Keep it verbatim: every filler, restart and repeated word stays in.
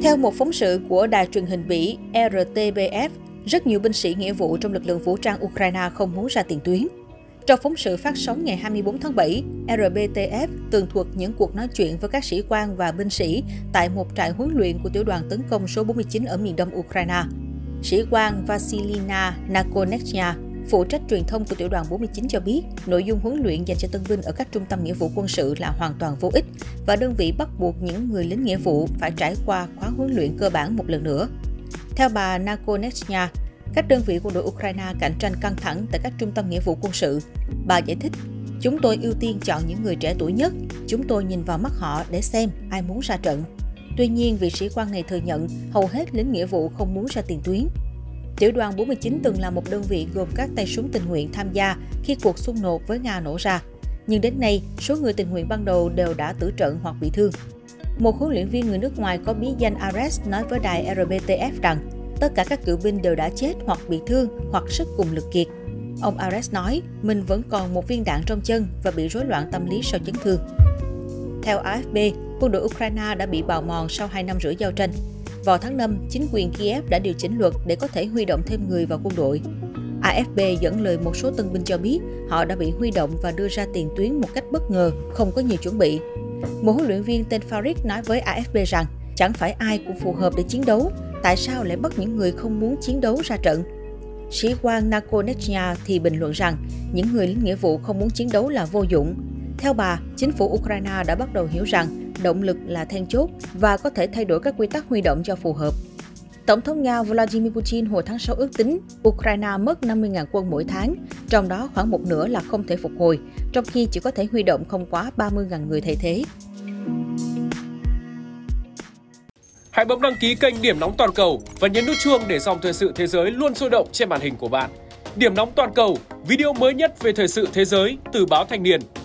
Theo một phóng sự của đài truyền hình Bỉ R T B F, rất nhiều binh sĩ nghĩa vụ trong lực lượng vũ trang Ukraine không muốn ra tiền tuyến. Trong phóng sự phát sóng ngày hai mươi tư tháng bảy, R B T F tường thuật những cuộc nói chuyện với các sĩ quan và binh sĩ tại một trại huấn luyện của tiểu đoàn tấn công số bốn mươi chín ở miền đông Ukraine. Sĩ quan Vasilina Nakonechnya, phụ trách truyền thông của tiểu đoàn bốn mươi chín cho biết, nội dung huấn luyện dành cho tân binh ở các trung tâm nghĩa vụ quân sự là hoàn toàn vô ích và đơn vị bắt buộc những người lính nghĩa vụ phải trải qua khóa huấn luyện cơ bản một lần nữa. Theo bà Nakonechnya, các đơn vị quân đội Ukraine cạnh tranh căng thẳng tại các trung tâm nghĩa vụ quân sự. Bà giải thích, chúng tôi ưu tiên chọn những người trẻ tuổi nhất, chúng tôi nhìn vào mắt họ để xem ai muốn ra trận. Tuy nhiên, vị sĩ quan này thừa nhận hầu hết lính nghĩa vụ không muốn ra tiền tuyến. Tiểu đoàn bốn mươi chín từng là một đơn vị gồm các tay súng tình nguyện tham gia khi cuộc xung đột với Nga nổ ra. Nhưng đến nay, số người tình nguyện ban đầu đều đã tử trận hoặc bị thương. Một huấn luyện viên người nước ngoài có bí danh Ares nói với đài R B T F rằng tất cả các cựu binh đều đã chết hoặc bị thương hoặc sức cùng lực kiệt. Ông Ares nói mình vẫn còn một viên đạn trong chân và bị rối loạn tâm lý sau chấn thương. Theo A F P, quân đội Ukraine đã bị bào mòn sau hai năm rưỡi giao tranh. Vào tháng năm, chính quyền Kiev đã điều chỉnh luật để có thể huy động thêm người vào quân đội. A F P dẫn lời một số tân binh cho biết họ đã bị huy động và đưa ra tiền tuyến một cách bất ngờ, không có nhiều chuẩn bị. Một huấn luyện viên tên Farid nói với A F P rằng chẳng phải ai cũng phù hợp để chiến đấu, tại sao lại bắt những người không muốn chiến đấu ra trận? Sĩ quan Nakonechnya thì bình luận rằng những người lính nghĩa vụ không muốn chiến đấu là vô dụng. Theo bà, chính phủ Ukraine đã bắt đầu hiểu rằng động lực là then chốt và có thể thay đổi các quy tắc huy động cho phù hợp. Tổng thống Nga Vladimir Putin hồi tháng sáu ước tính Ukraine mất năm mươi nghìn quân mỗi tháng, trong đó khoảng một nửa là không thể phục hồi, trong khi chỉ có thể huy động không quá ba mươi nghìn người thay thế. Hãy bấm đăng ký kênh Điểm Nóng Toàn Cầu và nhấn nút chuông để dòng thời sự thế giới luôn sôi động trên màn hình của bạn. Điểm Nóng Toàn Cầu, video mới nhất về thời sự thế giới từ báo Thanh niên.